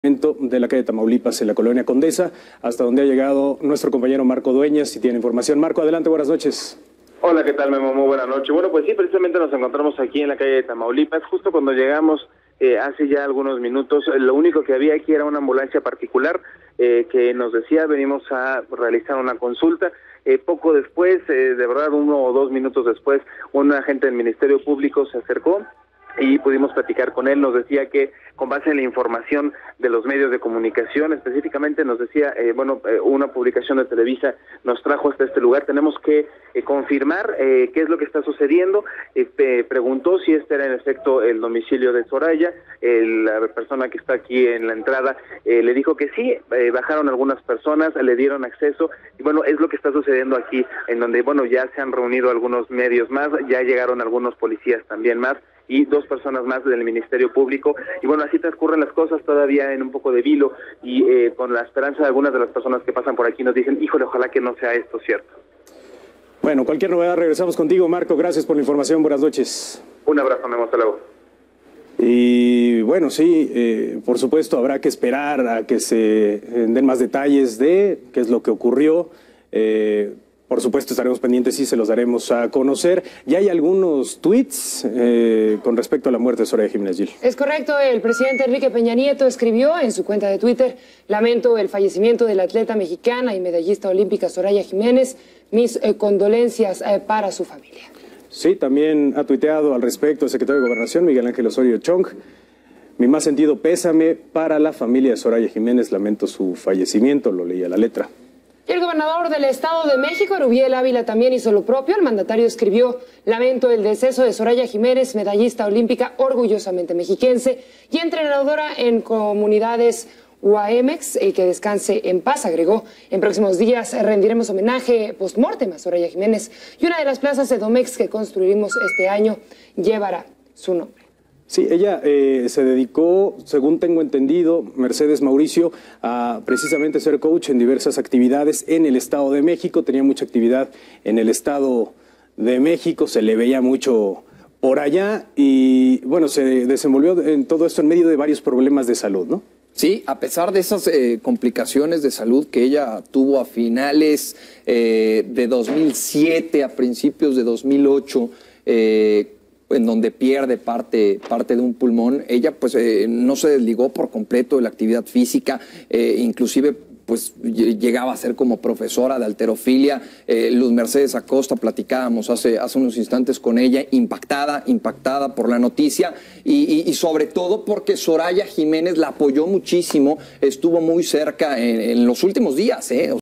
De la calle Tamaulipas, en la colonia Condesa, hasta donde ha llegado nuestro compañero Marco Dueñas, si tiene información. Marco, adelante, buenas noches. Hola, ¿qué tal, Memo? Muy buenas noches. Bueno, pues sí, precisamente nos encontramos aquí en la calle de Tamaulipas, justo cuando llegamos hace ya algunos minutos. Lo único que había aquí era una ambulancia particular que nos decía, venimos a realizar una consulta. Poco después, de verdad 1 o 2 minutos después, un agente del Ministerio Público se acercó y pudimos platicar con él. Nos decía que con base en la información de los medios de comunicación, específicamente nos decía, una publicación de Televisa nos trajo hasta este lugar, tenemos que confirmar qué es lo que está sucediendo. Preguntó si este era en efecto el domicilio de Soraya. La persona que está aquí en la entrada le dijo que sí. Bajaron algunas personas, le dieron acceso, y bueno, es lo que está sucediendo aquí, en donde, bueno, ya se han reunido algunos medios más, ya llegaron algunos policías también más, y 2 personas más del Ministerio Público, y bueno, así transcurren las cosas todavía en un poco de vilo, y con la esperanza de algunas de las personas que pasan por aquí nos dicen, híjole, ojalá que no sea esto cierto. Bueno, cualquier novedad regresamos contigo, Marco, gracias por la información, buenas noches. Un abrazo, Memo, hasta luego. Y bueno, sí, por supuesto habrá que esperar a que se den más detalles de qué es lo que ocurrió. Por supuesto estaremos pendientes y se los daremos a conocer. Ya hay algunos tweets con respecto a la muerte de Soraya Jiménez Gil. Es correcto, el presidente Enrique Peña Nieto escribió en su cuenta de Twitter: lamento el fallecimiento de la atleta mexicana y medallista olímpica Soraya Jiménez, mis condolencias para su familia. Sí, también ha tuiteado al respecto el secretario de Gobernación, Miguel Ángel Osorio Chong. Mi más sentido pésame para la familia de Soraya Jiménez, lamento su fallecimiento, lo leía la letra. Y el gobernador del Estado de México, Erubiel Ávila, también hizo lo propio. El mandatario escribió: lamento el deceso de Soraya Jiménez, medallista olímpica orgullosamente mexiquense y entrenadora en comunidades UAMX, y que descanse en paz. Agregó: en próximos días rendiremos homenaje post-mortem a Soraya Jiménez y una de las plazas de Domex que construiremos este año llevará su nombre. Sí, ella se dedicó, según tengo entendido, Mercedes Mauricio, a precisamente ser coach en diversas actividades en el Estado de México. Tenía mucha actividad en el Estado de México, se le veía mucho por allá y, bueno, se desenvolvió en todo esto en medio de varios problemas de salud, ¿no? Sí, a pesar de esas complicaciones de salud que ella tuvo a finales de 2007, a principios de 2008, en donde pierde parte de un pulmón, ella pues no se desligó por completo de la actividad física, inclusive pues llegaba a ser como profesora de halterofilia. Luz Mercedes Acosta, platicábamos hace unos instantes con ella, impactada por la noticia y sobre todo porque Soraya Jiménez la apoyó muchísimo, estuvo muy cerca en los últimos días,